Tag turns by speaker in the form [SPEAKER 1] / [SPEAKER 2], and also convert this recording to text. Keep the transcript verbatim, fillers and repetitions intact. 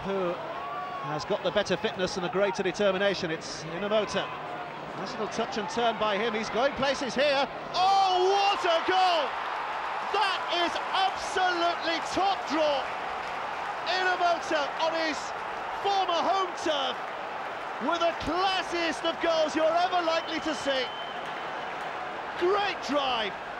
[SPEAKER 1] who has got the better fitness and the greater determination. It's Inamoto. Nice little touch and turn by him. He's going places here. Oh, what a goal! That is absolutely top draw. Inamoto on his former home turf with the classiest of goals you're ever likely to see. Great drive.